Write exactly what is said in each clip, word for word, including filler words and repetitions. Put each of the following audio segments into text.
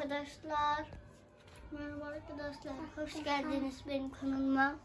arkadaşlar. Merhaba arkadaşlar. Hoş geldiniz benim kanalıma.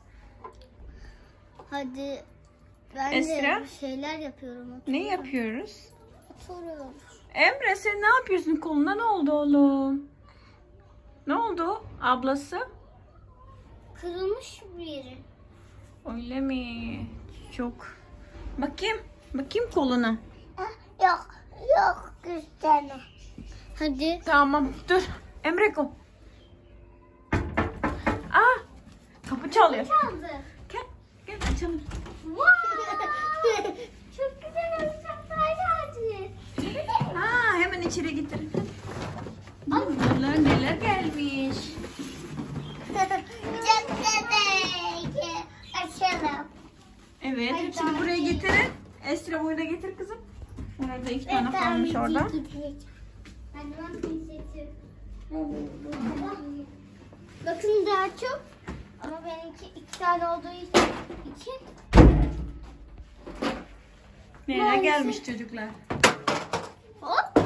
Hadi ben Esra? de bir şeyler yapıyorum. Oturuyorum. Ne yapıyoruz? Oturuyoruz. Emre sen ne yapıyorsun? Koluna ne oldu oğlum? Ne oldu ablası? Kırılmış bir yeri. Öyle mi? Çok. Bakayım. Bakayım koluna. Yok. Yok gösterme. Hadi. Tamam dur. Emre ko. Aa, kapı çalıyor. Çaldı. Gel. Gel açalım. Çok güzel oyuncaklar geldi. Ha, hemen içeri getirin. Neler neler gelmiş. Çok güzel. Açalım. Evet, Ay, hepsini daha buraya iyi. getirin. Esra buraya da getir kızım. Orada iki tane kalmış orada. Ben de pinseti. Bakın daha çok. Ama benimki iki tane olduğu için iki. Neler Maalesef. gelmiş çocuklar. Hop.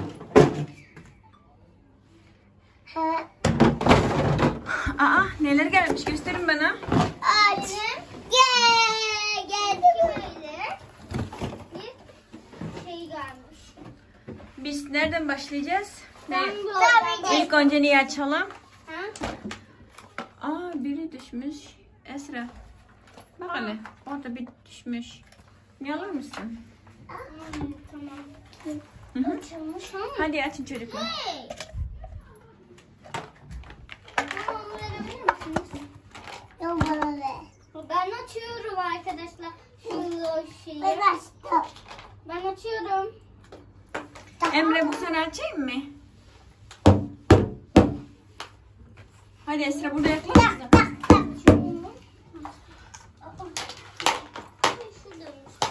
Aa, neler gelmiş gösterin bana. Açın. Gel. Geldi böyle. Bir şey gelmiş. Biz nereden başlayacağız? Ne? Ben bu İlk önce neyi açalım? Ha? Aa, biri düşmüş. Esra. Bak hele, orada bir düşmüş. Ne alır mısın? Hmm, tamam. Hı hı. Açılmış ama. Hadi açın çocuklar. Hey. Bana onu verebilir misiniz? Yok bana ver. Ben açıyorum arkadaşlar. Şu şeyi. Ben açtım. Ben açıyorum. Emre bu sana açayım mı? Hadi Esra burada yaklaş. Açıyorum. Aa. Şuradaymış.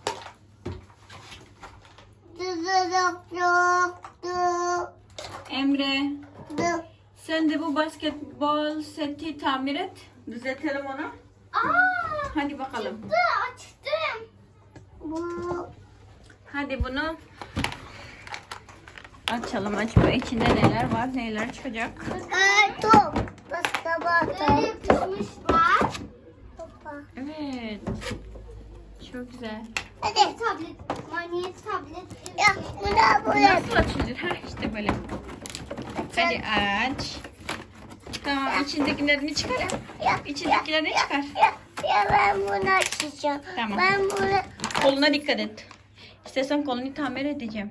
Emre, sen de bu basketbol seti tamir et. Düzeltelim onu. Aa, Hadi bakalım. çıktı, açtım. Bu Hadi bunu açalım. Acaba içinde neler var, neler çıkacak? top. Böyle yapışmış var. Evet. Çok güzel. Hadi tablet, manyet tablet. Ya buna Nasıl açılır? Ha işte böyle. Hadi aç. Tamam, içindekilerini çıkar. İçindekilerini çıkar. Ya, ya ben bunu açacağım. Tamam. Ben bunu Koluna dikkat et. İstersen kolunu tamir edeceğim.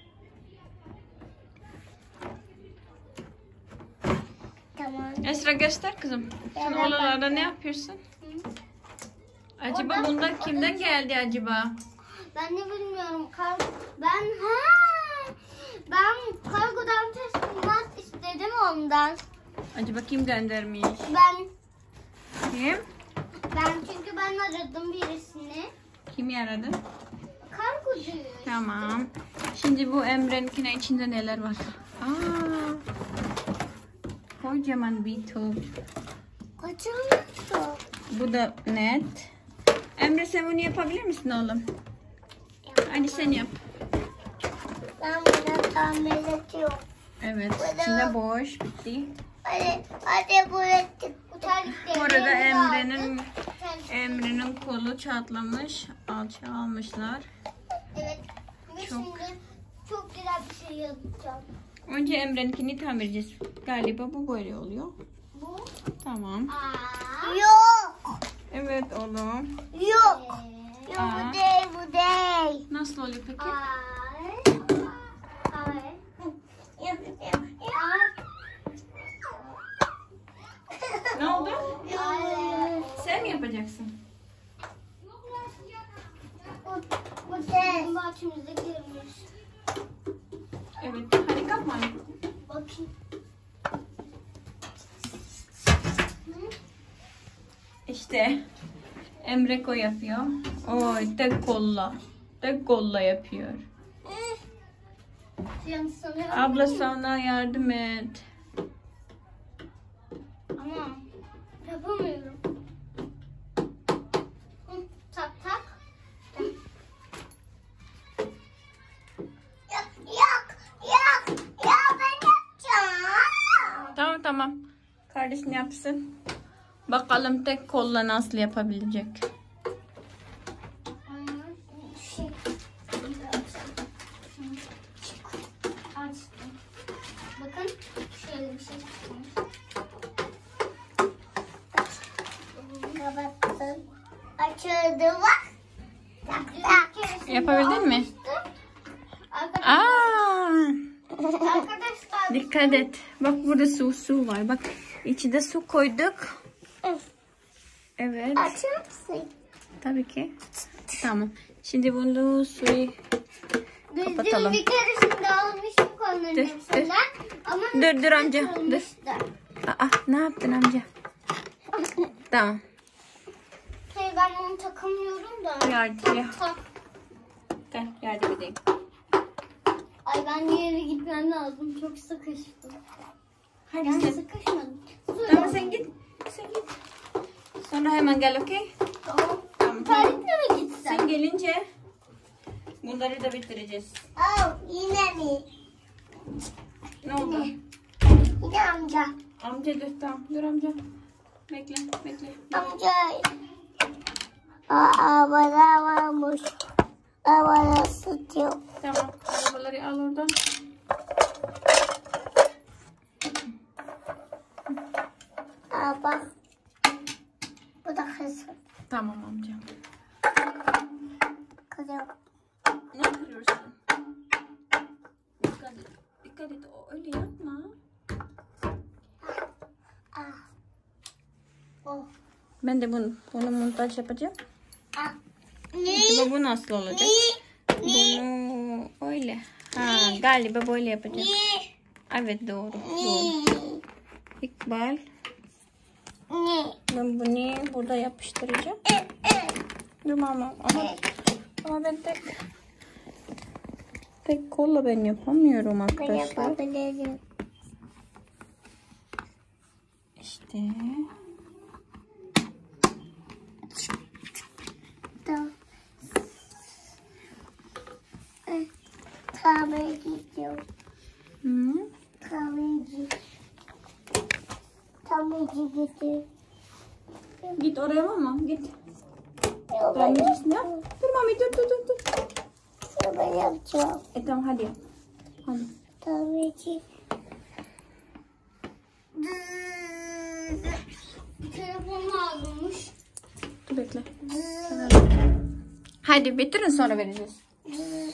tamam. Esra göster kızım. Sen Evet, oralarda ne yapıyorsun? Acaba bunda kimden geldi acaba? Ben de bilmiyorum. Kar ben ha ben kargodan teslimat istedim ondan. Acaba kim göndermiş? Ben Kim? ben çünkü ben aradım birisini. Kimi aradın? Kargocu. Tamam. Şimdi bu Emre'ninkine içinde neler var? Aa, kocaman bir top. Kaçırmıştı. Bu da net. Emre sen bunu yapabilir misin oğlum? Hadi sen yap. Ben bunu tamir ediyorum. Evet. İçinde boş. Bitti. Hadi hadi buraya tık. Bu arada Emre'nin Emre'nin kolu çatlamış. Alçı almışlar. Evet. Ve Çok. şimdi çok güzel bir şey yapacağım. Önce Emre'ninkini tamir edeceğiz. Galiba bu böyle oluyor. Bu. Tamam. Aa. Yok. Evet oğlum. Yok. Yok Aa. bu değil bu değil. Nasıl oluyor peki? Ay. Ay. Yok yok. Ne oldu? Ay. Sen mi yapacaksın? Bu, bu değil. Bahçemize girmiş. Evet. Hadi kalkma. Bakayım. İşte Emre ko yapıyor. Oy tek kolla. Tek kolla yapıyor. Yani sanıyorum. Abla sana yardım et. Ama yapamıyorum. Hı, tak tak. Yok yok yok. Ya ben yapacağım. Tamam. Kardeşin yapsın. Bakalım tek kolla nasıl yapabilecek. Şey, açtım. Bakın şöyle bir şey çıkmış. Kapattım. Açıldı bak. Yapabildin mi? Arkadaşlar, Aa! arkadaşlar Dikkat et. Bak burada su su var. Bak içinde su koyduk. Evet. açar mısın? Tabii ki. Tamam. Şimdi bunu suyu Biz kapatalım. dün bir keresinde almıştık onların Dur, hepsinden. Ama Dur dur amca. Dur. kırılmıştı. Aa, ne yaptın amca? Tamam. Şey, ben bunu takamıyorum da. Yardım ya. Tak. Gel yardım edeyim. Ay, ben bir yere gitmem lazım. Çok sıkıştım. Hadi Ben sen. sıkışmadım. Tamam sen git. Sen git. Sonra hemen gel, okey? Tamam. Tamam. Tuvaletle mi gitsem? Sen gelince bunları da bitireceğiz. Aa, yine mi? Ne oldu? Yine amca. Amca dur, tamam. Dur amca. Bekle, bekle. Amca. Aa, bana varmış. Aa, bana sıkıyor. Tamam. Arabaları al oradan. Aa, bak. Bu da kızım. Tamam amca. Kızım. Ne yapıyorsun? Dikkat et. Dikkat et. O öyle yapma. Aa. Oh. Ben de bunu, bunu montaj yapacağım. Aa. Acaba bu nasıl olacak? Bunu öyle. Ha, galiba böyle yapacağız. Evet doğru. Doğru. İkbal. Ne? Ben bunu burada yapıştıracağım. Dur mama. Ama, ama ben tek tek kolla ben yapamıyorum Ben arkadaşlar. yapabilirim. İşte. Tamam. Tamirci gidiyorum. Hı? Tamirci. Tamirci gidiyorum. Git oraya mama. Git. Yok, ben Tamircisini yap. Dur mami dur dur dur. dur. yapacağım. Ben yapacağım. E tamam hadi yap. Hadi. Tamirci. Telefon lazımmış. Dur bekle. Hadi bitirin sonra vereceğiz. Evet.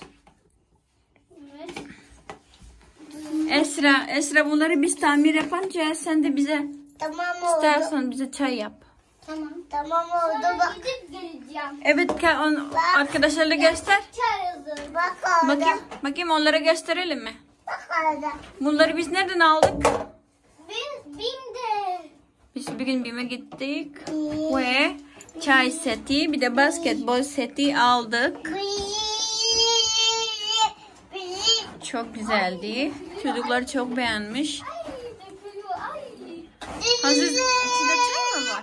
Esra, Esra bunları biz tamir yapınca sen de bize Tamam oldu. istersen bize çay yap. Tamam. Tamam oldu bak. Gidip geleceğim. Evet ka- on, arkadaşlarla göster. Çay hazır. Bak orada. Bakayım, bakayım onlara gösterelim mi? Bak orada. Bunları biz nereden aldık? Biz BİM'de. Biz bir gün BİM'e gittik ve çay seti bir de basketbol seti aldık. Çok güzeldi. Çocuklar çok beğenmiş. Ay, dökülüyor. Ay. Hazır içinde çay mı var?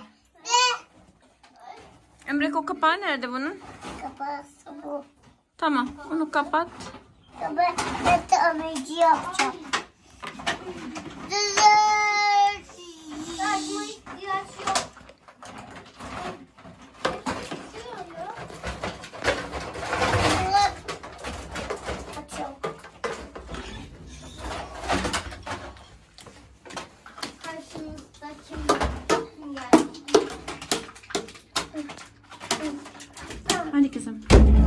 Emre o kapağı nerede bunun? Kafası bu. Tamam onu kapat. Ben de tamirci yapacağım. Düzelt. Saçma ihtiyaç yok. Açıyorum. Karşımızda kim geldi? Hadi kızım.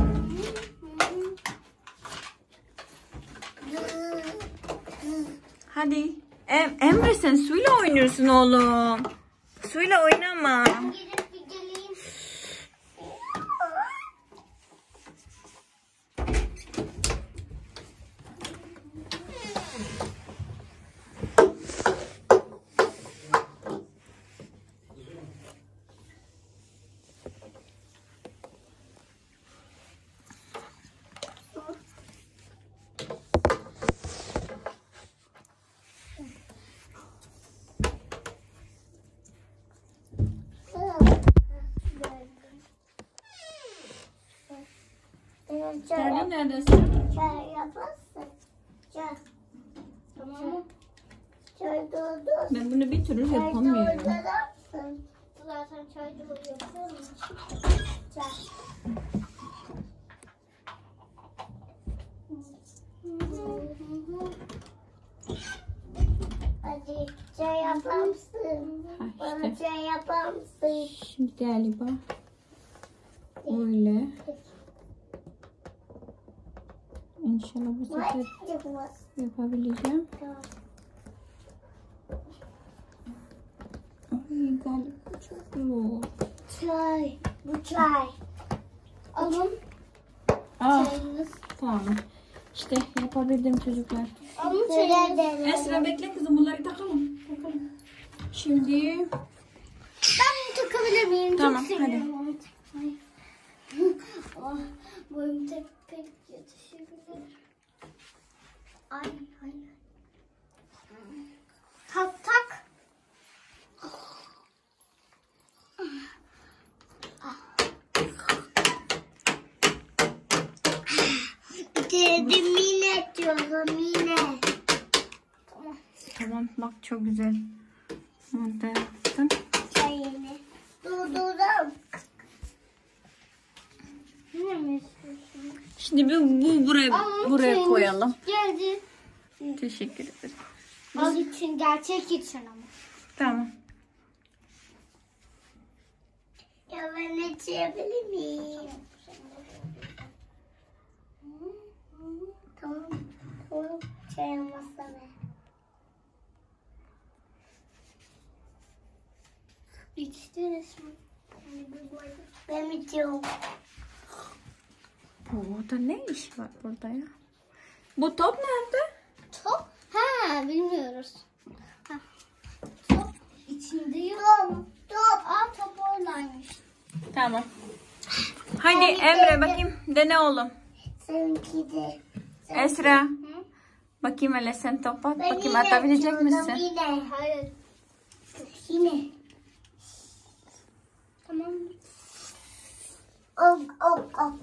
Hadi. Em Emre sen suyla oynuyorsun oğlum. Suyla oynama. Gidip bir geleyim. Nerede neredesin? Çay yaparsın. Çay. Tamam mı? Çay Ben bunu bir türlü yapamıyorum. Zaten çay dolu yapıyorum. Çay. Hadi çay yapar mısın? Ha Bana işte. çay yapar mısın? Şimdi galiba öyle. İnşallah bu sefer yapabileceğim. Ay galiba çok zor. Çay. Bu çay. Alın. Ah, Çayınız. tamam. İşte yapabildim çocuklar. Alın çayınız. Esra bekle kızım, bunları takalım. Takalım. Şimdi Ben bunu takabilir miyim? Tamam, Çok seviyorum onu takmayı. Oh, boyum tek pek yetişebilir. Ay ay. Tak tak. Dedim yine diyorum yine. Tamam. tamam, bak çok güzel. Monte yaptım. Çayını durdurdum. Ne mi istiyorsun? Şimdi bu, bu buraya Alın buraya çayınız koyalım. Geldi. Teşekkür ederim. Al için, gerçek için ama. Tamam. Ya ben de çekebilir miyim? Tamam. Tamam. Çay olmazsa ver. İçti resmen. Ben içiyorum. Burada ne iş var burada ya? Bu top nerede? Top? Ha, bilmiyoruz. Ha. Top içinde yok. Top. Top. Aa, top oradaymış. Tamam. Hadi Emre bakayım. Dene oğlum. Seninki de. Esra. Hı? Bakayım hele sen top at. Ben Bakayım yine atabilecek atıyordum, misin? Yine. Hayır. Yine. Tamam. Ok ok ok.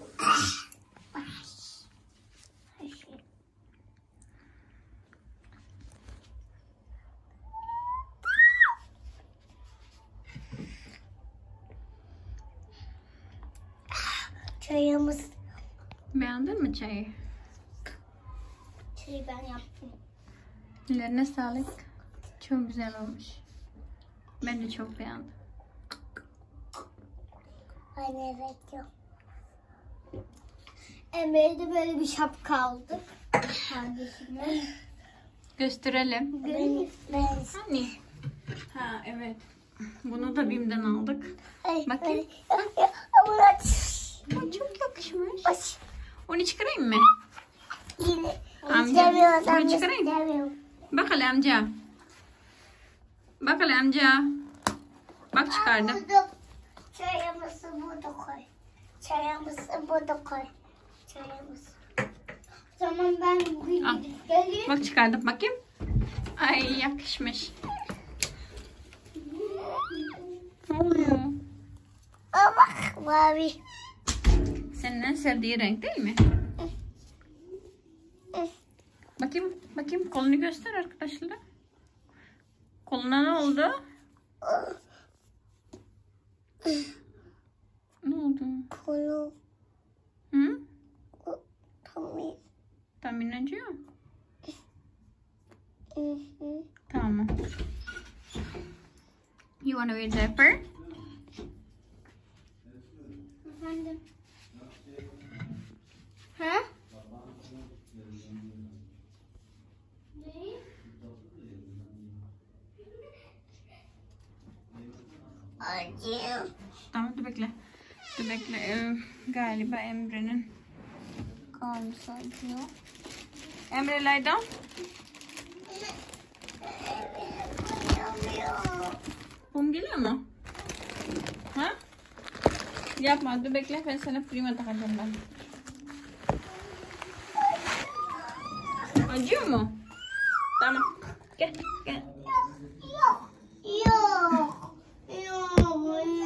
Çayımız. Beğendin mi çayı? Çayı ben yaptım. Ellerine sağlık. Çok güzel olmuş. Ben de çok beğendim. Ay evet yok. Emre'de böyle bir şapka aldık. Kardeşime. Gösterelim. Ben, ben. Hani? Ha evet. Bunu da Bim'den aldık. Ay, Bakayım. ay. Ama Ay, çok yakışmış. baş. Onu çıkarayım mı? Yine. Amca, İstemiyorum. bunu çıkarayım. İstemiyorum. Bak hele amca. Bak hele amca. Bak çıkardım. Burada çayımızı burada koy. Çayımızı burada koy. Çayımızı. Tamam ben bir Al. gidip geleyim. Bak çıkardım bakayım. Ay yakışmış. Ne oluyor? Aa, bak mavi. Senin en sevdiği renk değil mi? Bakayım, bakayım kolunu göster arkadaşlar. Koluna ne oldu? Ne oldu? Kolu. Hı? Tamam. Tahmin acıyor. Hı hı. Tamam. You wanna wear diaper? Efendim. Ha? Ne? Acım. Tamam dur bekle. Dur bekle. Ee, galiba Emre'nin karnısı acıyor. Emre lie down. Bum geliyor mu? Ha? Yapma dur bekle, ben sana prima takacağım ben. Acıyor mu? Tamam. Gel gel. Yok. Yok. Yok.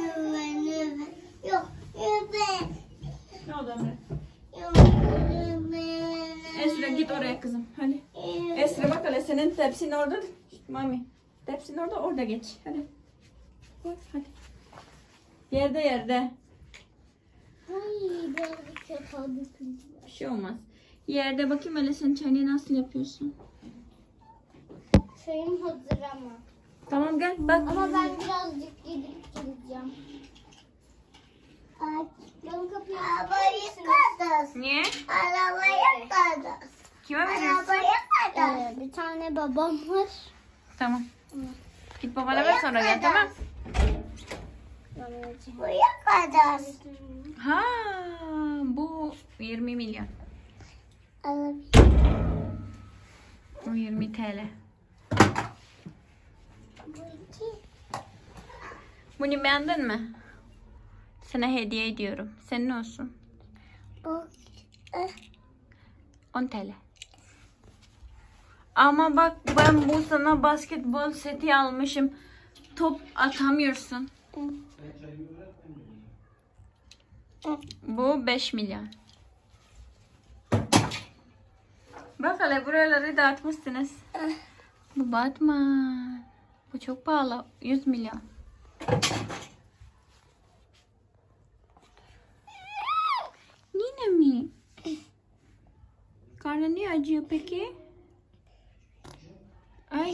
Yok. Yok. Ne oldu Emre? Yok. Esra git oraya kızım. Hadi. Esra bak hele senin tepsin orada. Mami. Tepsin orada, orada geç. Hadi. Koy, hadi. Yerde yerde. Ay biraz kötü oldu. Bir şey olmaz. Yerde bakayım hele sen çayını nasıl yapıyorsun? Çayım hazır ama. Tamam gel bak. Ama ben birazcık gidip geleceğim. Ay. Yolun kapıyı Arabayı kadar. Niye? Arabayı kadar. Kime veriyorsun? Arabayı kadar. Ee, bir tane babam var. Tamam. Git babana ver sonra gel tamam. Buraya kadar. Ha, bu yirmi milyon. Bu yirmi T L. Bunu beğendin mi? Sana hediye ediyorum. Senin olsun. Bu. on T L. Ama bak ben bu sana basketbol seti almışım. Top atamıyorsun. Bu beş milyon. Bak hele buraları dağıtmışsınız. Bu Batman. Bu çok pahalı. yüz milyon. Yine mi? Karnı niye acıyor peki? Ay.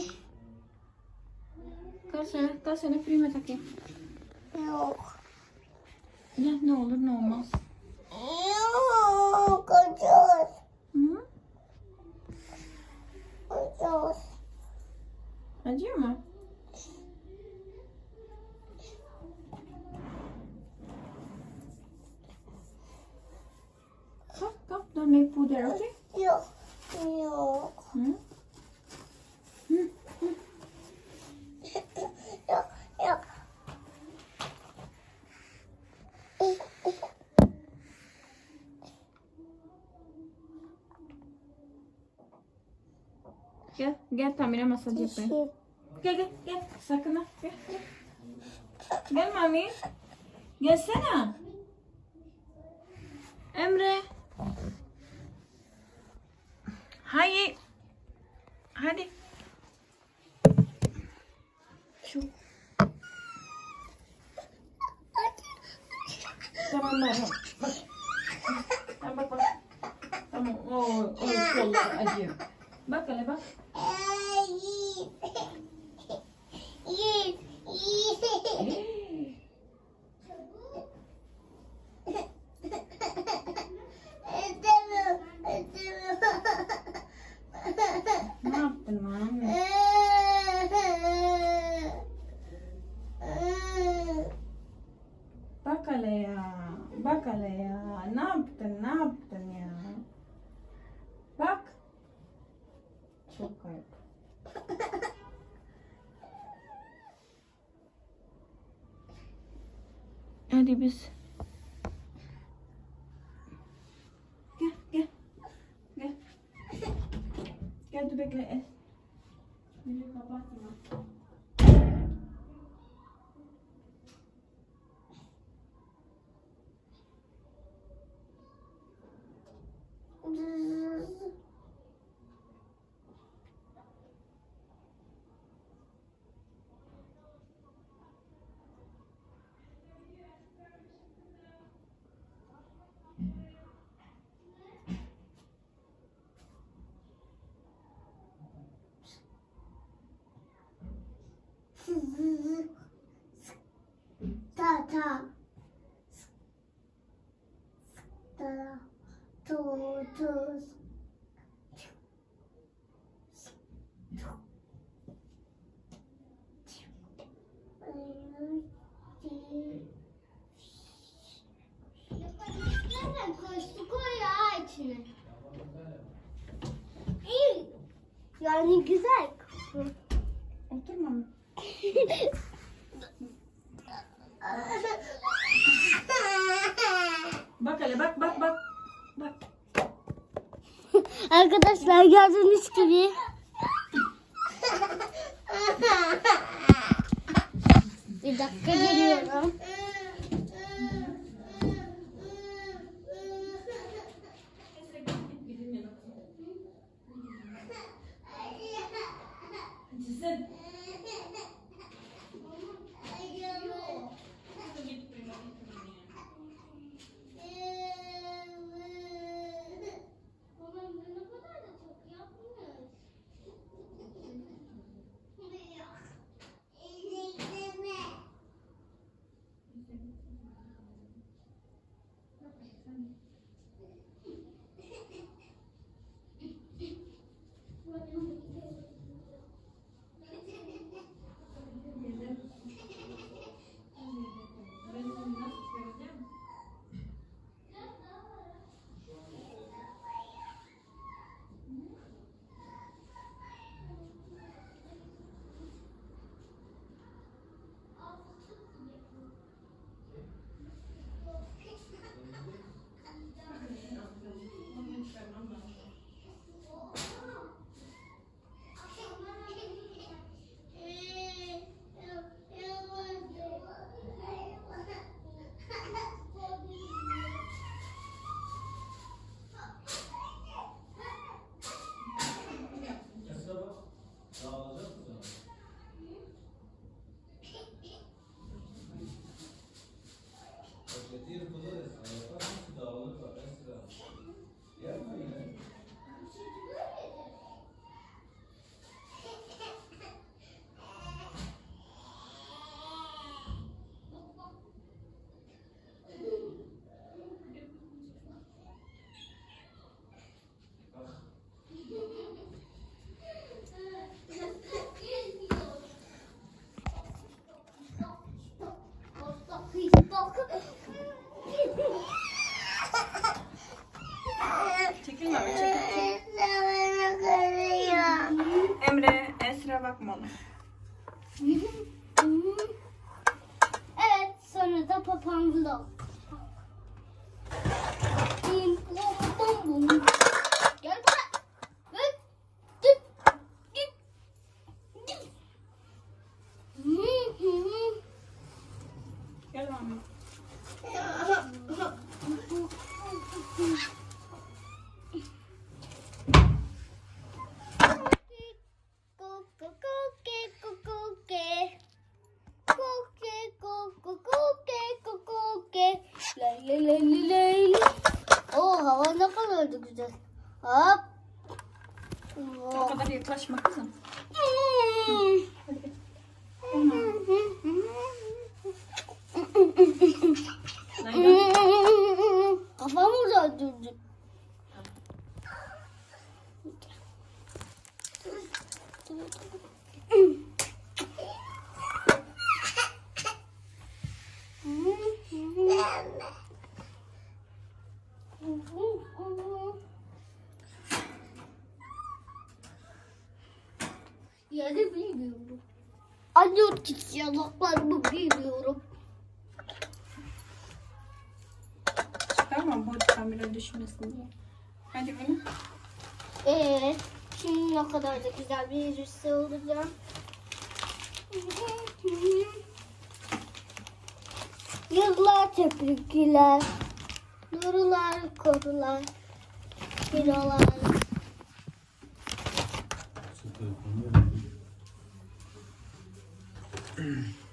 Kal sana, kal sana prime takayım. Yok. Ya ne olur ne olmaz. Yok. Ucuz. Hı? Ucuz. Acıyor mu? Kalk kalk, don't make puder, okay? Yok. Yok. Hı? Hı? Yok. Yok. Gel, gel Tamire masaj yapayım. Gel gel gel, sakın ha. Gel, gel. Gel mami. Gelsene. Emre. Hayır. Hadi. Şu. Tamam bak. Bak. Tamam bak bak. Tamam. O o kollar acıyor. Bak hele bak. Yiğit. Yiğit. Yiğit. İstemiyorum. İstemiyorum. Ne yaptın mami? Bak hele ya. Bak hele ya. Ne yaptın? Ne yaptın ya? Bak. Çok kayıp. Hadi biz. Gel gel. Gel. Gel dur bekle. El. Beni kapatma. Ta ta. Ta. Tu tu. Nereden koştu koy ya içine. İyi. Yani güzel. Oturma mı? Bak hele bak bak bak. Bak. Arkadaşlar gördüğünüz gibi. Bir dakika geliyorum. Sen da. Bim bum bum bum. Gel buraya. Ve dip dip dip. Hı hı. Gel Ahmet. Oh, hava ne kadar da güzel. Hop. O kadar yaklaşma kızım. Kafam orada durdu. Yeri bilmiyorum. Anne git yanaklarımı bilmiyorum. Çıkarma bu kamera düşmesin diye. Hadi bunu. Evet. Şimdi ne kadar da güzel bir birisi olacağım. Yıllar tebrikler. Nurlar korular. Kirolar. Süper.